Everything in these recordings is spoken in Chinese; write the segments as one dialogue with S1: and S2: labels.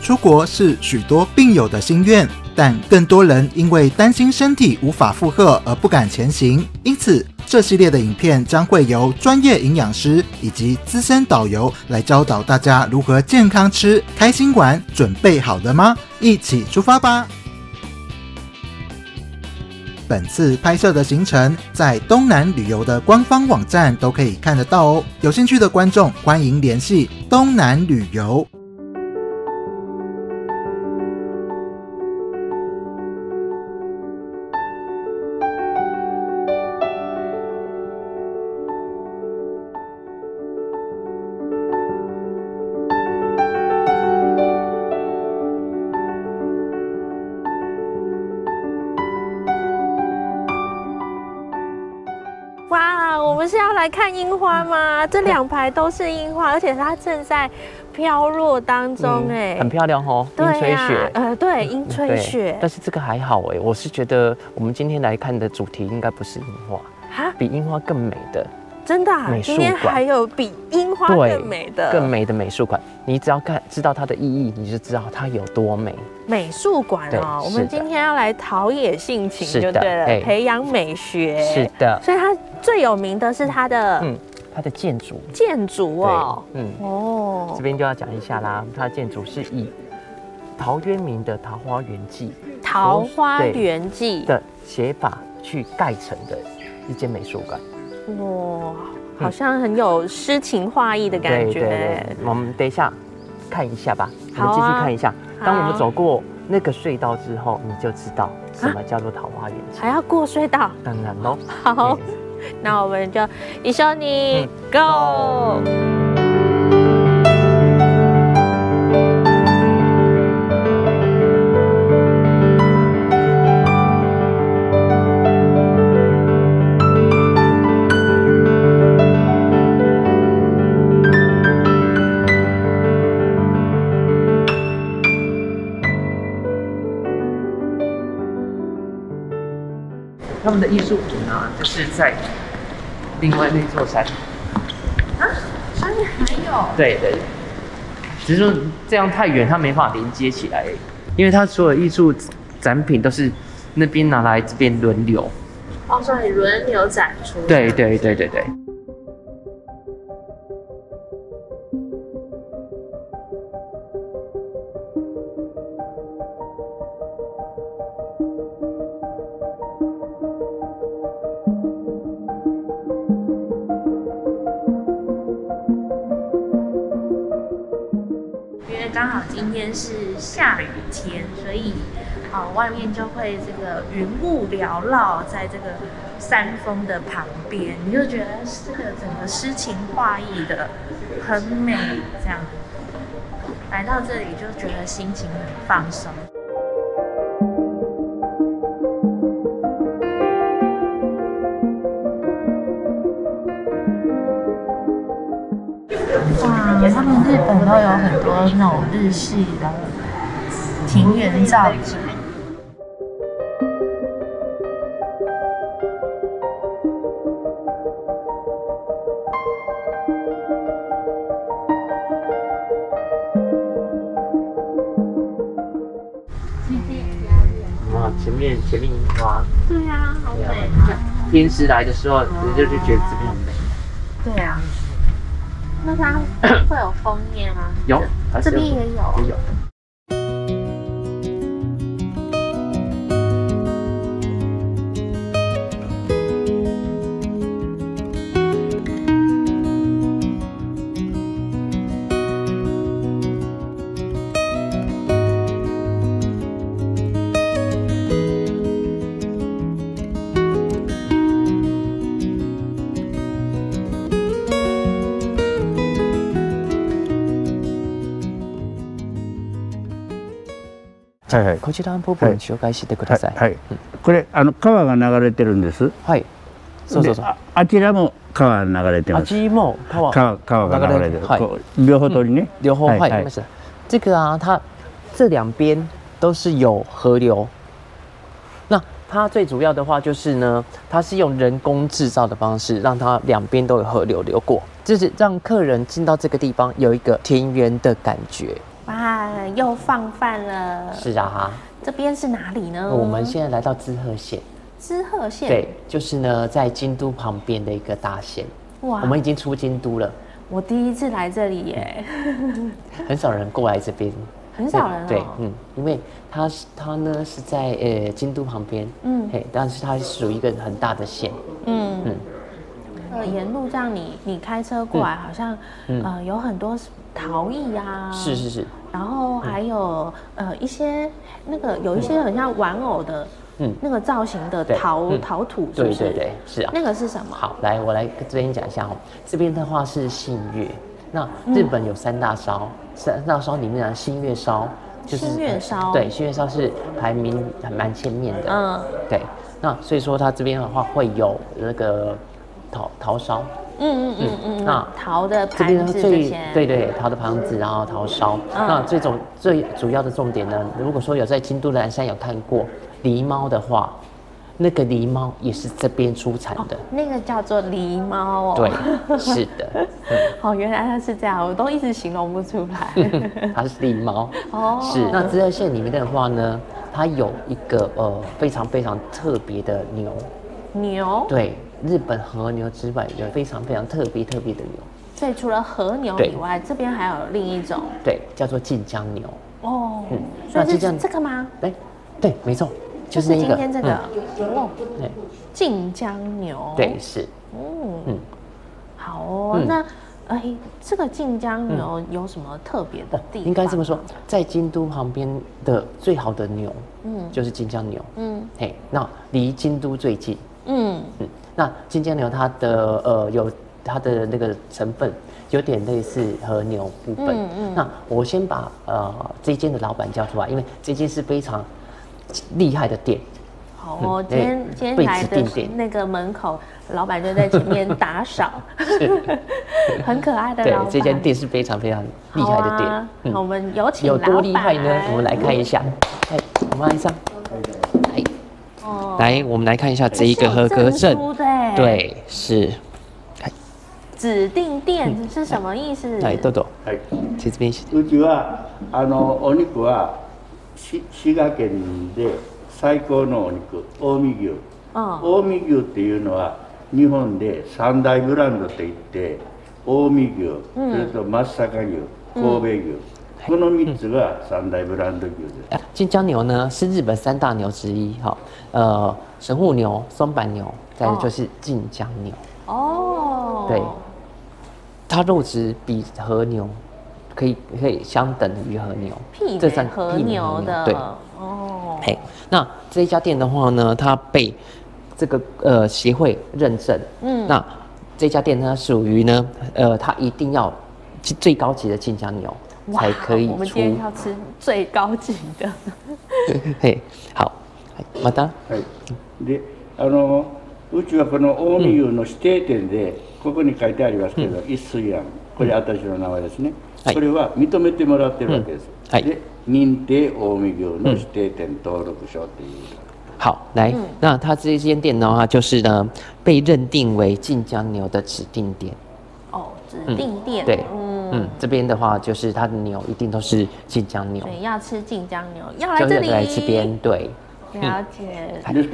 S1: 出国是许多病友的心愿，但更多人因为担心身体无法负荷而不敢前行。因此，这系列的影片将会由专业营养师以及资深导游来教导大家如何健康吃、开心玩。准备好了吗？一起出发吧！本次拍摄的行程在东南旅游的官方网站都可以看得到哦。有兴趣的观众欢迎联系东南旅游。
S2: 哇，我们是要来看樱花吗？这2排都是樱花，而且它正在飘落当中，
S3: 很漂亮哦，樱吹雪。
S2: 对，樱吹雪。
S3: 但是这个还好哎，我是觉得我们今天来看的主题应该不是樱花，比樱花更美的。
S2: 真的啊，今天还有比樱花更美的
S3: 美术馆。你只要知道它的意义，你就知道它有多美。
S2: 美术馆哦，我们今天要来陶冶性情就对了，培养美学。
S3: 是的，
S2: 所以它最有名的是它的
S3: 建筑。
S2: 建筑哦，
S3: 哦，这边就要讲一下啦，它的建筑是以陶渊明的《桃花源记》的写法去盖成的一间美术馆。
S2: 哇，好像很有诗情画意的感觉。
S3: 对，我们等一下看一下吧。我们继续看一下。当我们走过那个隧道之后，你就知道什么叫做桃花源记。
S2: 还要过隧道？
S3: 当然喽。
S2: 好，那我们就一緒に go。
S3: 他们的艺术品呢，就是在另外那座山。
S2: 山里还有？
S3: 对，只是说这样太远，它没法连接起来，因为它所有艺术展品都是那边拿来这边轮流。
S2: 哦，所以轮流展出。
S3: 对。
S2: 刚好今天是下雨天，所以外面就会这个云雾缭绕，在这个山峰的旁边，你就觉得这个整个诗情画意的很美，这样来到这里就觉得心情很放松。哇，他们日本都有很多那种日系的庭园造景。
S3: 哇，前面樱花。
S2: 对啊，好美啊！
S3: 天时来的时候，你就觉得这边很美。
S2: 对啊。那它会有枫叶吗？
S3: 有，
S2: 这边也有。
S3: 也有。こちらの部分紹介してください。
S4: はい。これ川が流れてるんです。
S3: はい。そう。
S4: あちらも川流れてます。
S3: あちらも川
S4: が流れてる。両方通りね。
S3: 両方はい。这个啊，它这两边都是有河流。那它最主要的话就是呢，它是用人工制造的方式，让它两边都有河流流过，就是让客人进到这个地方有一个田园的感觉。
S2: 哇，又放饭了。
S3: 是啊，
S2: 这边是哪里呢？
S3: 我们现在来到滋贺县。
S2: 滋贺县。
S3: 对，就是呢，在京都旁边的一个大县。哇，我们已经出京都了。
S2: 我第一次来这里耶。
S3: 很少人过来这边。
S2: 很少人。
S3: 对，因为它呢是在京都旁边，但是它属于一个很大的县。
S2: 沿路这样你开车过来，好像有很多陶艺啊，
S3: 是，
S2: 然后还有一些有一些很像玩偶的，那个造型的陶土，是不是？
S3: 对，是啊。
S2: 那个是什么？
S3: 好，来我来这边讲一下哦。这边的话是信越，那日本有三大烧，三大烧里面的信越烧就是
S2: 信越烧，
S3: 对，信越烧是排名还蛮前面的，对。那所以说它这边的话会有那个陶烧，
S2: 那陶的盘子这些，
S3: 对，陶的盘子，然后陶烧。那最主要的重点呢，如果说有在京都的岚山有看过狸猫的话，那个狸猫也是这边出产的，
S2: 那个叫做狸猫哦。
S3: 对，是的。
S2: 原来它是这样，我都一直形容不出来。
S3: 它是狸猫哦。是，那滋贺县里面的话呢，它有一个非常非常特别的牛。对。日本和牛之外，有非常非常特别的牛。
S2: 所以除了和牛以外，这边还有另一种，
S3: 对，叫做近江牛。哦，
S2: 所以是这个吗？
S3: 对，没错，就是那个。
S2: 今天这个近江牛。
S3: 对，是。
S2: 好哦，那这个近江牛有什么特别的地方？
S3: 应该这么说，在京都旁边的最好的牛，就是近江牛。那离京都最近。那近江牛它的有它的那个成分有点类似和牛部分。那我先把这间的老板叫出来，因为这间是非常厉害的店。
S2: 好哦，今天来的那个门口，老板就在前面打扫，很可爱的老板。
S3: 对，这间店是非常非常厉害的店。
S2: 我们有请
S3: 有多厉害呢？我们来看一下。我们按上。来，我们来看一下这一个合格证。对，是。
S2: 指定店是什么意思？
S3: 来，豆豆。这边。
S4: うちはお肉は滋賀県で最高のお肉、近江牛。近江牛っていうのは日本で三大ブランドって言って、近江牛、それと松阪牛、神戸牛。この3つが三大ブランド牛です。
S3: 近江牛呢是日本三大牛之一，神户牛、松阪牛，再来就是近江牛。哦，对，它肉质比和牛可以相等于和牛，
S2: 这算和牛的。
S3: 对，哦，那这一家店的话呢，它被这个协会认证。那这家店呢属于呢，它一定要最高级的近江牛。才可以出。
S2: 我们今天要吃最高级的。
S3: 好，また。
S4: で、うちはこの近江牛の指定店でここに書いてありますけど、一水庵、これ私の名前ですね。それは認めてもらってるわけです。で、認定近江牛の指定店登録書っていう。
S3: 好，来，那它这间店的话，就是呢被认定为近江牛的指定店。
S2: 指定店。
S3: 对。这边的话就是它的牛一定都是近江牛，
S2: 所以要吃近江牛，要来这里，
S3: 来这边，对，
S2: 了解。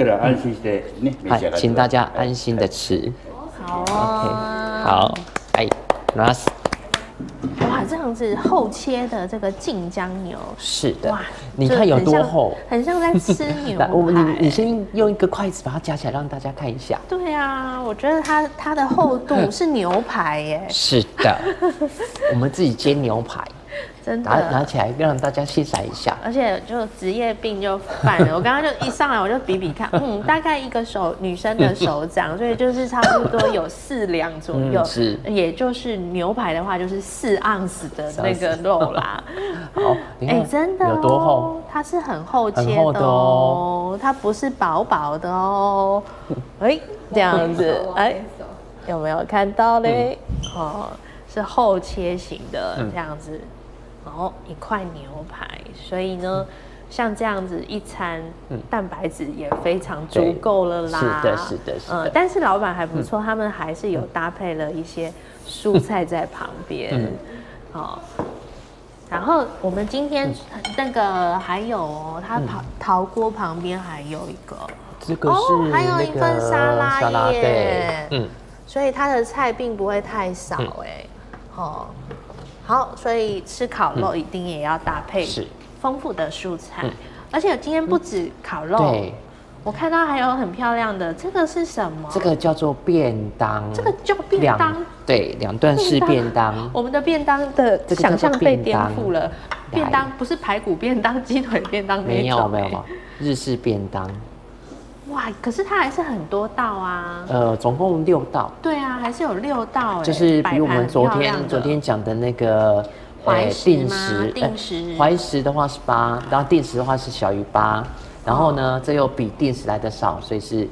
S3: 请大家安心的吃。
S2: 好哦。
S3: 好，拿。
S2: 哇，这样子厚切的这个近江牛，
S3: 是的，哇，你看有多厚，
S2: 很像在吃牛排。
S3: 你先用一个筷子把它夹起来，让大家看一下。
S2: 对啊，我觉得它的厚度是牛排耶。
S3: 是的，我们自己煎牛排。
S2: 真的
S3: 拿起来让大家欣赏一下，
S2: 而且就职业病就犯了。我刚刚就一上来我就比看，大概一个女生的手掌，所以就是差不多有4两左右，也就是牛排的话就是4盎司的那个肉啦。
S3: 好，
S2: 真的
S3: 有多厚？
S2: 它是很厚切的哦，它不是薄薄的哦。这样子，有没有看到嘞？是厚切型的这样子。然后一块牛排，所以呢，像这样子一餐，蛋白质也非常足够了啦。
S3: 是的。
S2: 但是老板还不错，他们还是有搭配了一些蔬菜在旁边。 然后我们今天那个还有哦，它陶锅旁边还有一个，
S3: 这个是
S2: 还有一份沙拉耶，
S3: 对，
S2: 所以它的菜并不会太少哎，哦，好，所以吃烤肉一定也要搭配丰富的蔬菜，而且今天不止烤肉，
S3: 对。
S2: 我看到还有很漂亮的，这个是什么？
S3: 这个叫做便当。
S2: 这个叫便当？
S3: 对，两段式便当。
S2: 我们的便当的想象被颠覆了。便当不是排骨便当、鸡腿便当那种。
S3: 没有，日式便当。
S2: 哇，可是它还是很多道啊。
S3: 总共6道。
S2: 对啊，还是有6道哎。
S3: 就是比我们昨天讲的那个定时，怀石的话是8，然后定时的话是小于8。然后呢，这又比定时来的少，所以是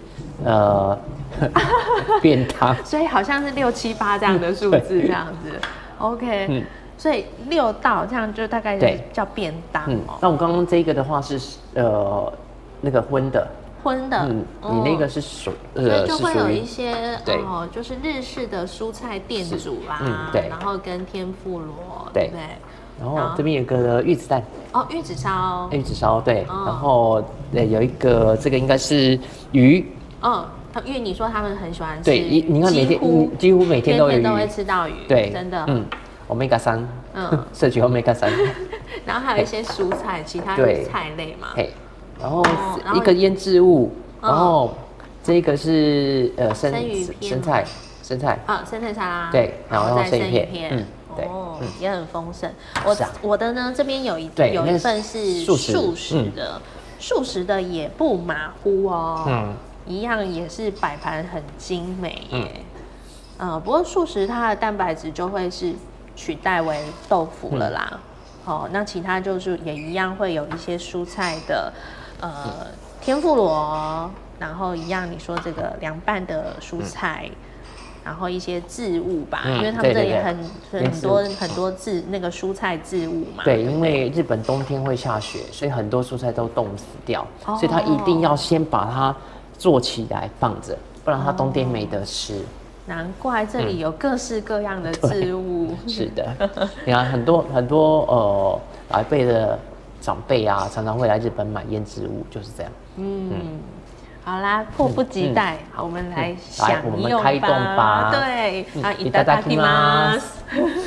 S3: 便当。
S2: 所以好像是6、7、8这样的数字这样子。OK，所以6道这样就大概叫便当哦。
S3: 那我刚刚这个的话是那个荤的。你那个是所
S2: 以就会有一些就是日式的蔬菜店主啦，然后跟天妇罗，对不对？
S3: 然后这边有个玉子蛋
S2: 玉子烧，
S3: 对，然后有一个这个应该是鱼，
S2: 因为你说他们很喜欢吃，
S3: 对，你看几乎每天都有鱼，
S2: 都会吃到鱼，
S3: 对，
S2: 真的
S3: ，Omega 3，摄取 Omega 3，
S2: 然后还有一些蔬菜，其他的菜类嘛，
S3: 然后一个腌制物，然后这个是生菜
S2: 生菜沙拉，
S3: 对，然后
S2: 再生鱼
S3: 片，对，
S2: 也很丰盛。我的呢，这边有一份是素食的，素食的也不马虎哦，一样也是摆盘很精美耶。不过素食它的蛋白质就会是取代为豆腐了啦。那其他就是也一样会有一些蔬菜的，天妇罗，然后一样你说这个凉拌的蔬菜。然后一些渍物吧，因为他们这里很多那个蔬菜渍物嘛。
S3: 对，因为日本冬天会下雪，所以很多蔬菜都冻死掉，所以他一定要先把它做起来放着，不然它冬天没得吃。
S2: 难怪这里有各式各样的渍物。
S3: 是的，你看很多老一辈的长辈啊，常常会来日本买腌制物，就是这样。
S2: 好啦，迫不及待，我们来享用吧。
S3: 我们开动吧。
S2: 对，いただきます。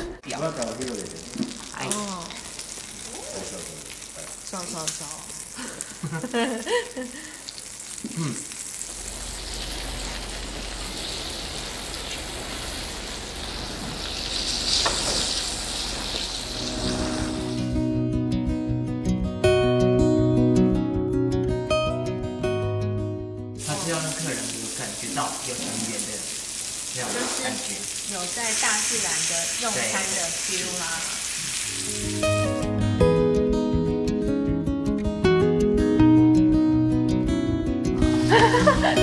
S2: 有田园的那种感觉，有在大自然的用餐的 feel 啦。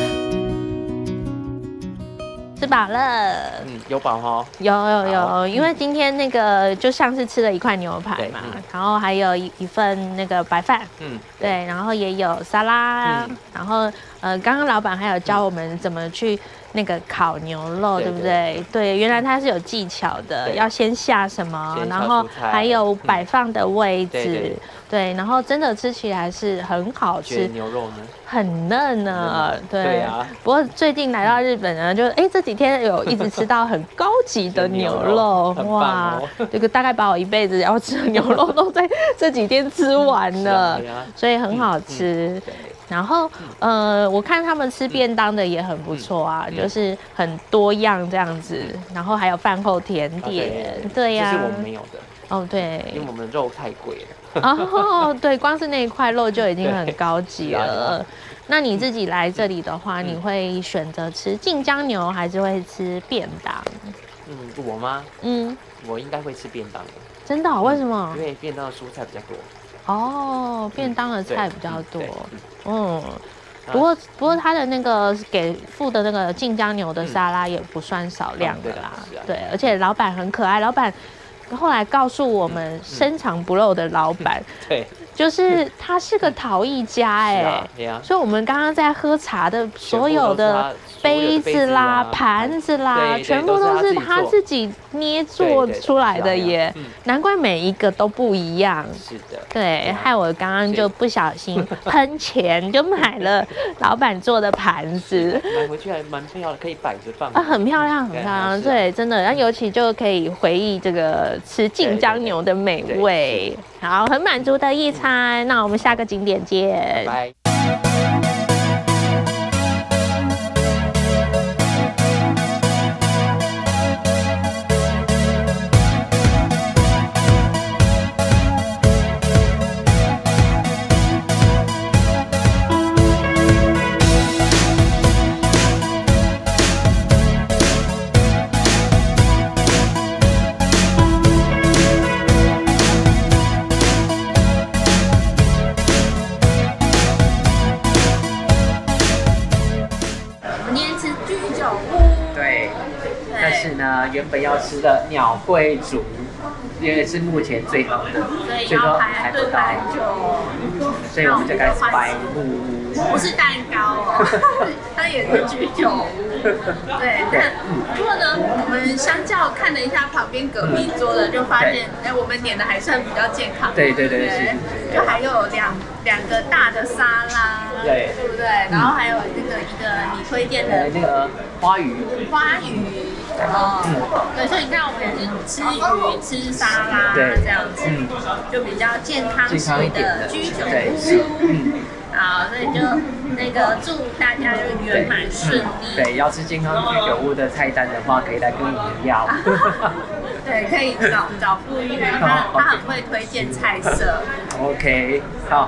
S2: 吃饱了，
S3: 有饱哈，
S2: 有，因为今天那个就像是吃了一块牛排嘛，然后还有一份那个白饭，对，然后也有沙拉，然后刚刚老板还有教我们怎么去那个烤牛肉，对不对？对，原来它是有技巧的，要先下什么，然后还有摆放的位置，对，然后真的吃起来是很好吃。
S3: 牛肉呢？
S2: 很嫩呢，对啊。不过最近来到日本呢，就这几天有一直吃到很高级的牛肉，哇，这个大概把我一辈子要吃的牛肉都在这几天吃完了，所以很好吃。然后我看他们吃便当的也很不错啊，就是很多样这样子，然后还有饭后甜点，对呀，
S3: 这是我们没有的。
S2: 对，
S3: 因为我们肉太贵了。
S2: 对，光是那一块肉就已经很高级了。那你自己来这里的话，你会选择吃近江牛，还是会吃便当？
S3: 我吗？我应该会吃便当的。
S2: 真的？为什么？
S3: 因为便当的蔬菜比较多。
S2: 便当的菜比较多。不过它的那个给付的那个近江牛的沙拉也不算少量的啦。对，而且老板很可爱，老板后来告诉我们，深藏不露的老板，
S3: 对，
S2: 就是它是个陶艺家哎，所以我们刚刚在喝茶的所有的杯子啦、盘子啦，全部都是他自己捏做出来的耶，难怪每一个都不一样。
S3: 是的，
S2: 对，害我刚刚就不小心喷钱，就买了老板做的盘子，
S3: 买回去还蛮漂亮，可以摆着放
S2: 啊，很漂亮，很漂亮，对，真的，然后尤其就可以回忆这个吃晋江牛的美味，好，很满足的一餐。那我们下个景点见，
S3: 拜。原本要吃的鸟桂竹，因为是目前最好的，所以说排不到，所以我们就开始白木屋，
S2: 不是蛋糕哦，它也是居酒屋。对，不过呢，我们相较看了一下旁边隔壁桌的，就发现，我们点的还算比较健康。
S3: 对，
S2: 就还有两个大的沙拉，对不对？然后还有一个你推荐的
S3: 那个花鱼。
S2: 对，所以你看，我们也是吃鱼、吃沙拉这样子，就比较健康型的居酒屋。好，所以就那个祝大家就圆满顺利。
S3: 对，要吃健康居酒屋的菜单的话，可以来跟我们要。
S2: 对，可以找傅玉圆，他很会推荐菜色。
S3: OK， 好。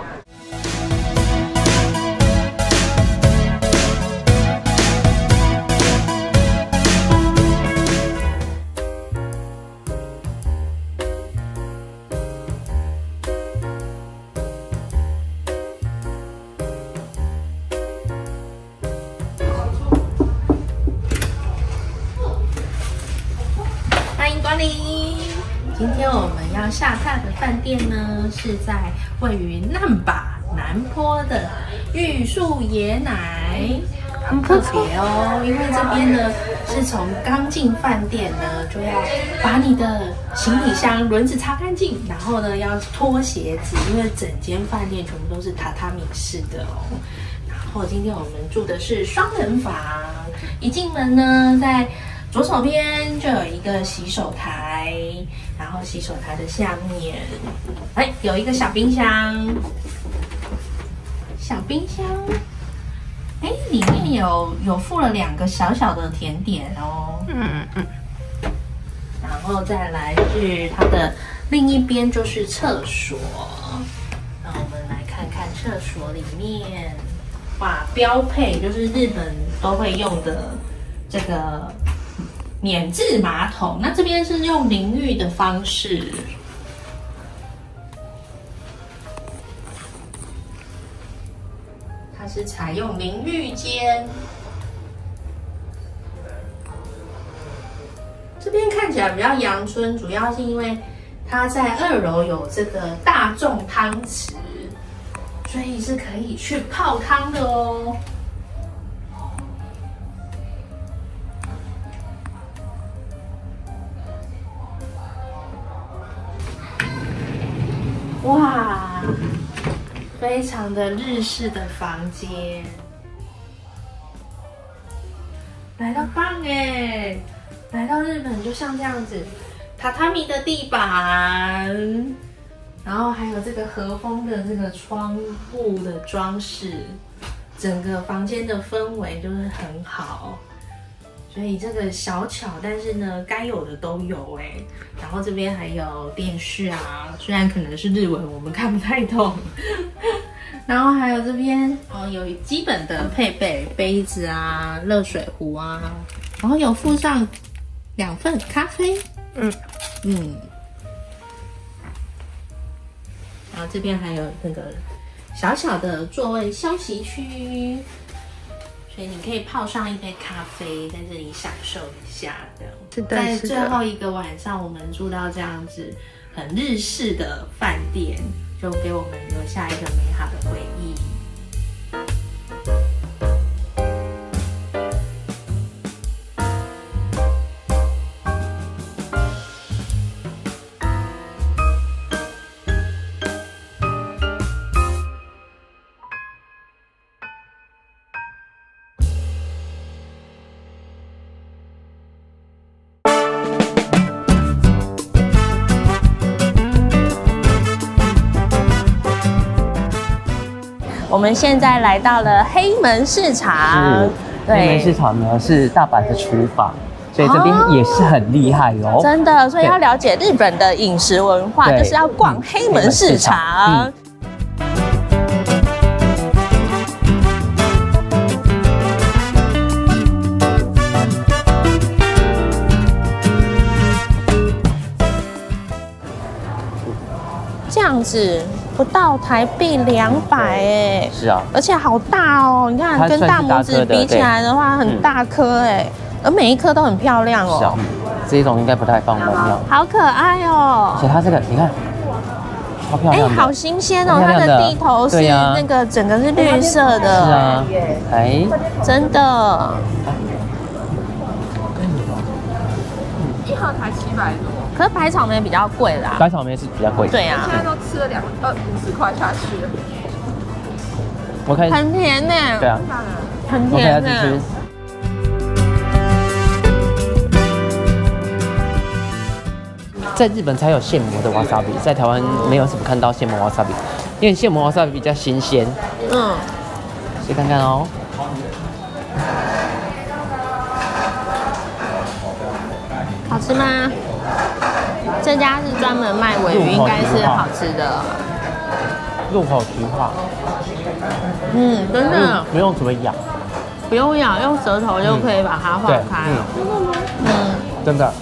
S2: 今天我们要下榻的饭店呢，是在位于难把南坡的玉树椰奶，很特别哦。因为这边呢是从刚进饭店呢，就要把你的行李箱轮子擦干净，然后呢要脱鞋子，因为整间饭店全部都是榻榻米式的哦。然后今天我们住的是双人房，一进门呢，在左手边就有一个洗手台，然后洗手台的下面，有一个小冰箱，里面有附了2个小小的甜点哦，然后再来是它的另一边就是厕所，那我们来看看厕所里面，哇，标配就是日本都会用的这个免治马桶，那这边是用淋浴的方式，它是采用淋浴间。这边看起来比较阳春，主要是因为它在2楼有这个大众汤池，所以是可以去泡汤的哦。哇，非常的日式的房间，来到棒哎！来到日本就像这样子，榻榻米的地板，然后还有这个和风的这个窗户的装饰，整个房间的氛围就是很好。所以这个小巧，但是呢，该有的都有哎。然后这边还有电视啊，虽然可能是日文，我们看不太懂。然后还有这边有基本的配备，杯子啊、热水壶啊，然后有附上2份咖啡。然后这边还有那个小小的座位休息区。所以你可以泡上一杯咖啡，在这里享受一下，这样。是的，在最后一个晚上，我们住到这样子很日式的饭店，就给我们有下一个美好的回忆。我们现在来到了黑门市场，
S3: 黑门市场呢是大阪的厨房，所以这边也是很厉害哦。
S2: 真的，所以要了解日本的饮食文化，就是要逛黑门市场。这样子。不到台币200哎，
S3: 是啊，
S2: 而且好大哦！你看，跟大拇指比起来的话，很大颗哎，而每一颗都很漂亮哦。
S3: 是啊，这种应该不太放农药。
S2: 好可爱哦！
S3: 而且它这个，你看，超漂亮的。
S2: 好新鲜哦！它的地头是那个整个是绿色的。
S3: 是啊，哎，
S2: 真的。
S5: 一盒才700多。
S2: 可是白草莓比较贵啦，
S3: 白草莓是比较贵。
S2: 对啊，
S5: 现在都吃了50块下去了。
S3: 我看
S2: 很甜呢。
S3: 对啊，
S2: 很甜呢。
S3: 在日本才有现磨的 wasabi， 在台湾没有怎么看到现磨 wasabi， 因为现磨 wasabi 比较新鲜。试看看哦。
S2: 好吃吗？这家是专门卖鲔鱼，应该是好吃的。
S3: 入口即化。
S2: 真的。
S3: 不用怎么咬。
S2: 不用咬，用舌头就可以把它化开。
S3: 真的。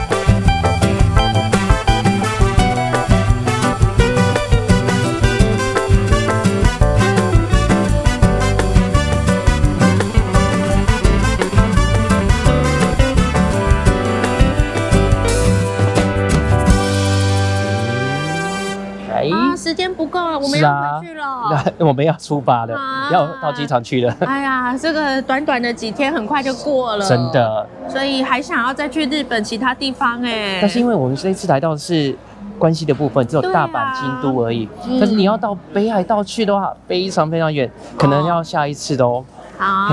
S2: 时间不够了，我们要回去了。
S3: 我们要出发了，要到机场去了。
S2: 哎呀，这个短短的几天很快就过了，
S3: 真的。
S2: 所以还想要再去日本其他地方哎。
S3: 但是因为我们这次来到的是关西的部分，只有大阪、京都而已。但是你要到北海道去的话，非常非常远，可能要下一次的哦。
S2: 好。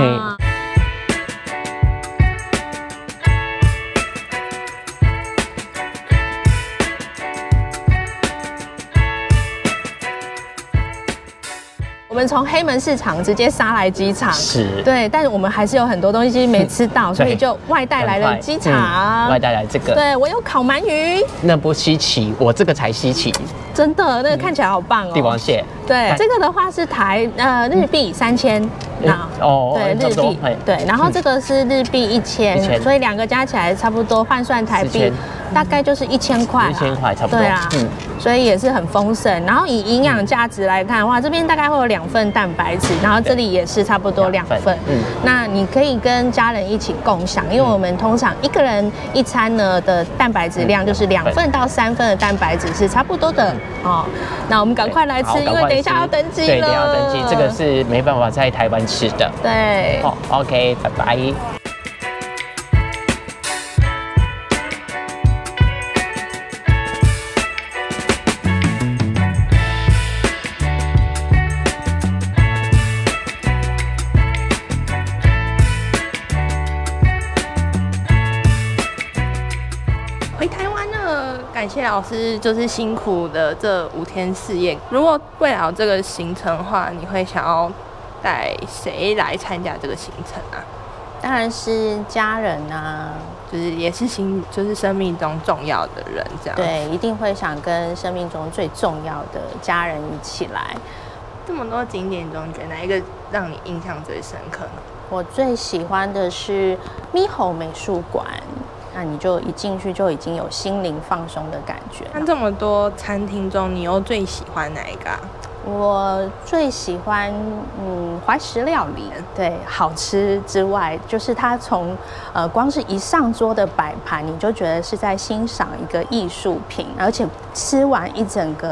S2: 我们从黑门市场直接杀来机场，
S3: 是，
S2: 对，但是我们还是有很多东西没吃到，所以就外带来了机场，
S3: 外带来这个，
S2: 对我有烤鳗鱼，
S3: 那不稀奇，我这个才稀奇，
S2: 真的，那个看起来好棒哦，
S3: 帝王蟹，
S2: 对，这个的话是日币3000，对，日币，对，然后这个是日币1000，所以两个加起来差不多换算台币大概就是1000块
S3: ，1000块差不多，对啊，
S2: 所以也是很丰盛。然后以营养价值来看的话，这边大概会有2份蛋白质，然后这里也是差不多2份。那你可以跟家人一起共享，因为我们通常一个人一餐呢的蛋白质量就是2份到3份的蛋白质是差不多的哦。那我们赶快来吃，因为等一下要登机了。
S3: 对，等一下要登机，这个是没办法在台湾吃的。
S2: 对。
S3: 好 ，OK， 拜拜。
S5: 感谢老师，就是辛苦的这5天4夜。如果未来有这个行程的话，你会想要带谁来参加这个行程啊？
S2: 当然是家人啊，
S5: 就是也是就是生命中重要的人这样。
S2: 对，一定会想跟生命中最重要的家人一起来。
S5: 这么多景点中，你觉得哪一个让你印象最深刻呢？
S2: 我最喜欢的是猕猴美术馆。那你就一进去就已经有心灵放松的感觉。
S5: 那这么多餐厅中，你又最喜欢哪一个啊？
S2: 我最喜欢怀石料理，对，好吃之外，就是它从光是一上桌的摆盘，你就觉得是在欣赏一个艺术品，而且吃完一整个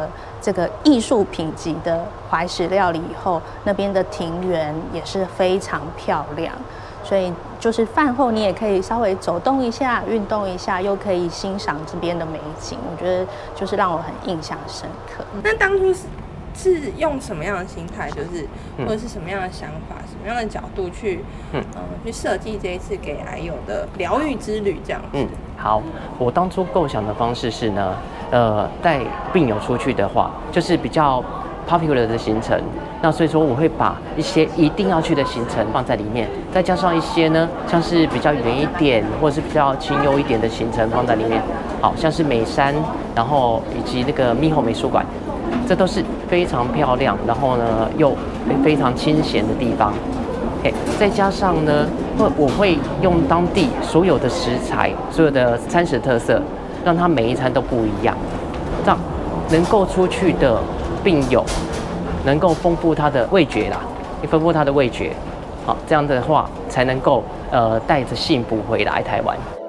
S6: 这个艺术品级的怀石料理以后，那边的庭园也是非常漂亮。所以就是饭后你也可以稍微走动一下、运动一下，又可以欣赏这边的美景，我觉得就是让我很印象深刻。
S5: 那当初是用什么样的心态，就是或者是什么样的想法、什么样的角度去去设计这一次给癌友的疗愈之旅这样子？
S3: 好，我当初构想的方式是呢，带病友出去的话，就是比较popular 的行程，那所以说我会把一些一定要去的行程放在里面，再加上一些呢，像是比较远一点或者是比较清幽一点的行程放在里面，好像是美山，然后以及那个猕猴美术馆，这都是非常漂亮，然后呢又非常清闲的地方。再加上呢，我会用当地所有的食材、所有的餐食特色，让它每一餐都不一样，这样能够出去的病友能够丰富他的味觉啦，丰富他的味觉，好，这样的话才能够带着幸福回来台湾。